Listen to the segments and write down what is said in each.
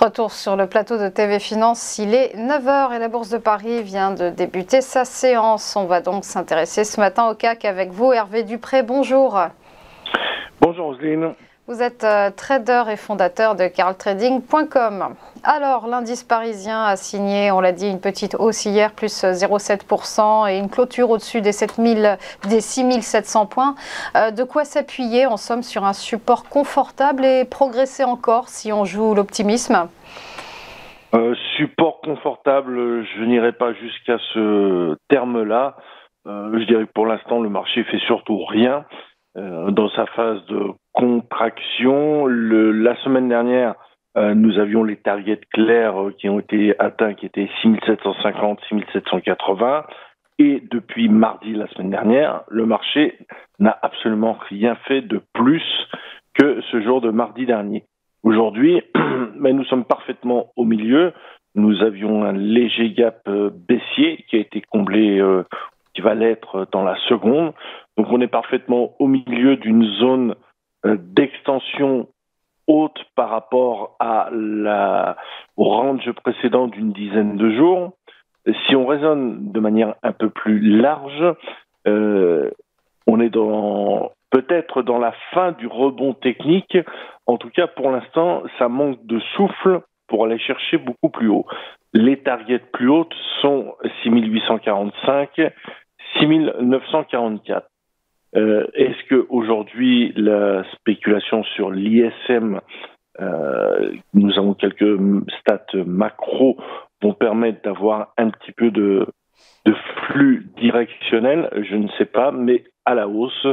Retour sur le plateau de TV Finance, il est 9 h et la Bourse de Paris vient de débuter sa séance. On va donc s'intéresser ce matin au CAC avec vous, Hervé Dupré. Bonjour. Bonjour Roselyne. Vous êtes trader et fondateur de carltrading.com. Alors, l'indice parisien a signé, on l'a dit, une petite hausse hier, plus 0,7% et une clôture au-dessus des 6700 points. De quoi s'appuyer, en somme, sur un support confortable et progresser encore si on joue l'optimisme? Support confortable, je n'irai pas jusqu'à ce terme-là. Je dirais que pour l'instant, le marché fait surtout rien dans sa phase de contraction. La semaine dernière, nous avions les targets clairs qui ont été atteints, qui étaient 6750, 6780. Et depuis mardi, la semaine dernière, le marché n'a absolument rien fait de plus que ce jour de mardi dernier. Aujourd'hui, mais nous sommes parfaitement au milieu. Nous avions un léger gap baissier qui a été comblé, qui va l'être dans la seconde. Donc on est parfaitement au milieu d'une zone d'extension haute par rapport au range précédent d'une dizaine de jours. Si on raisonne de manière un peu plus large, on est peut-être dans la fin du rebond technique. En tout cas, pour l'instant, ça manque de souffle pour aller chercher beaucoup plus haut. Les targets plus hautes sont 6845, 6944. Est-ce que aujourd'hui la spéculation sur l'ISM, nous avons quelques stats macro, vont permettre d'avoir un petit peu de flux directionnel? Je ne sais pas, mais à la hausse,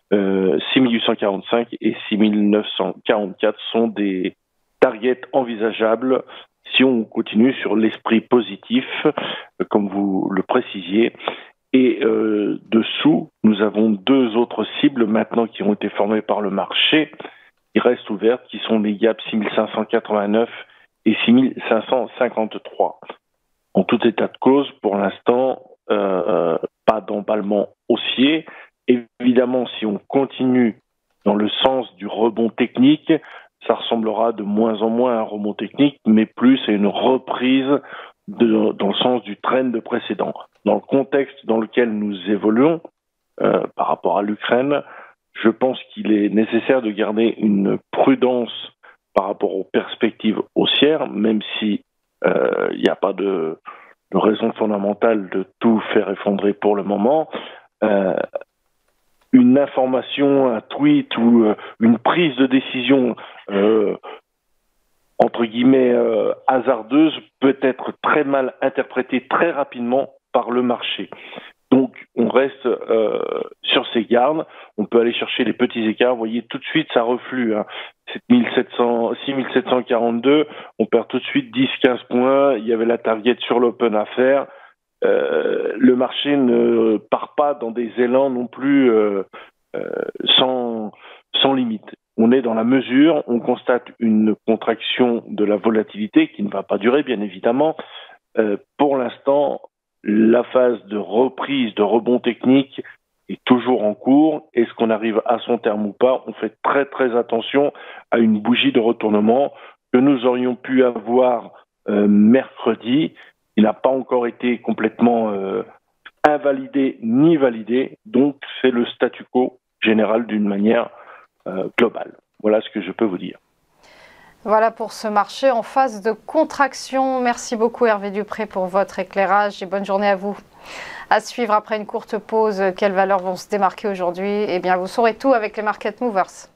6845 et 6944 sont des targets envisageables si on continue sur l'esprit positif, comme vous le précisiez. Et dessous, nous avons deux autres cibles maintenant qui ont été formées par le marché, qui restent ouvertes, qui sont les gaps 6589 et 6553. En tout état de cause, pour l'instant, pas d'emballement haussier. Évidemment, si on continue dans le sens du rebond technique, ça ressemblera de moins en moins à un rebond technique, mais plus à une reprise dans le sens du trend précédent. Dans le contexte dans lequel nous évoluons, par rapport à l'Ukraine, je pense qu'il est nécessaire de garder une prudence par rapport aux perspectives haussières, même si il n'y a pas de raison fondamentale de tout faire effondrer pour le moment. Une information, un tweet ou une prise de décision entre guillemets hasardeuse peut être très mal interprétée très rapidement par le marché. Donc on reste sur ses gardes, on peut aller chercher les petits écarts, vous voyez tout de suite ça reflue, hein. 6742, on perd tout de suite 10-15 points, il y avait la target sur l'open à faire. Le marché ne part pas dans des élans non plus sans limite. On est dans la mesure, on constate une contraction de la volatilité qui ne va pas durer bien évidemment. Pour l'instant, la phase de reprise, de rebond technique est toujours en cours. Est-ce qu'on arrive à son terme ou pas? On fait très très attention à une bougie de retournement que nous aurions pu avoir mercredi. Il n'a pas encore été complètement invalidé ni validé, donc c'est le statu quo général d'une manière globale. Voilà ce que je peux vous dire. Voilà pour ce marché en phase de contraction. Merci beaucoup Hervé Dupré pour votre éclairage et bonne journée à vous. À suivre après une courte pause, quelles valeurs vont se démarquer aujourd'hui? Eh bien, vous saurez tout avec les Market Movers.